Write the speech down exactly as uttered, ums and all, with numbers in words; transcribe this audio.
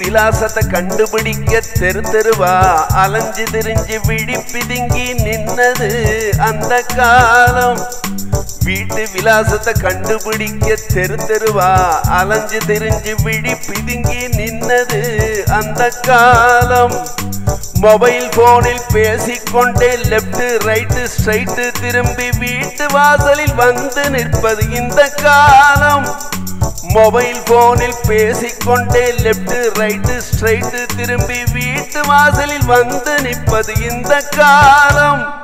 விலாசத்தை கண்டுபிடிக்க தெரு தெருவா அலைஞ்சு திரிஞ்சு விழி பிதுங்கி நின்னது அந்த காலம். வீட்டு விலாசத்தை கண்டுபிடிக்க தெரு தெருவா அலைஞ்சு திரிஞ்சு விழி பிதுங்கி நின்னது அந்த காலம். மொபைல் போனில் பேசிக்கொண்டே லெப்ட் ரைட்டு ஸ்ட்ரைட்டு திரும்பி வீட்டு வாசலில் வந்து நிற்பது இந்த காலம். மொபைல் போனில் பேசிக்கொண்டே லெப்ட் ரைட்டு ஸ்ட்ரைட்டு திரும்பி வீட்டு வாசலில் வந்து நிற்பது இந்த காலம்.